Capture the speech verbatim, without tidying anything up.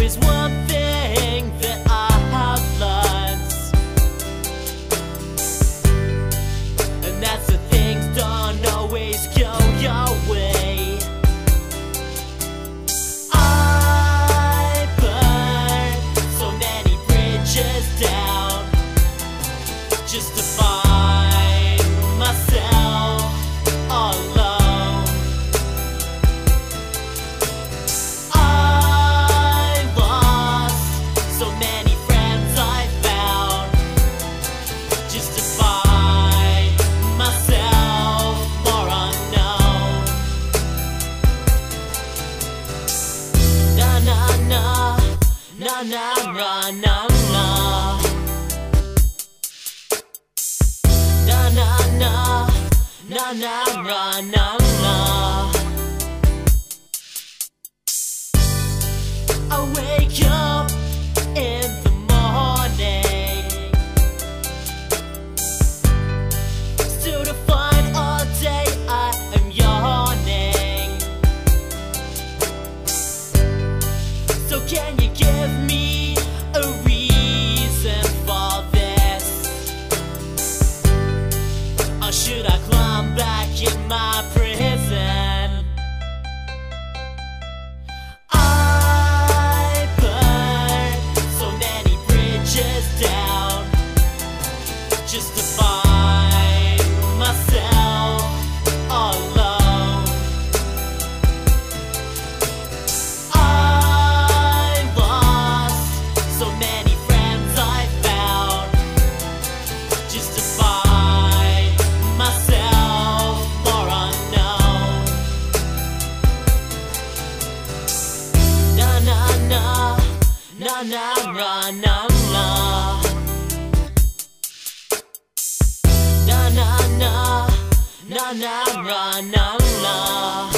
there's one thing that I have learned, and that's that things don't always go your way. I burned so many bridges down just to find myself all alone. I lost so many friends I found just to find myself more unknown. Na na na, na na na na na. Na na na, na na na na na. I wake up in the morning, still to find all day I am yawning. So can you give me a reason for this? Or should I climb back in my prison? I burned so many bridges down just to find myself all alone. I lost so many friends I found just to find myself more unknown. Na na na, na na na na na. Na na na, na na na na na.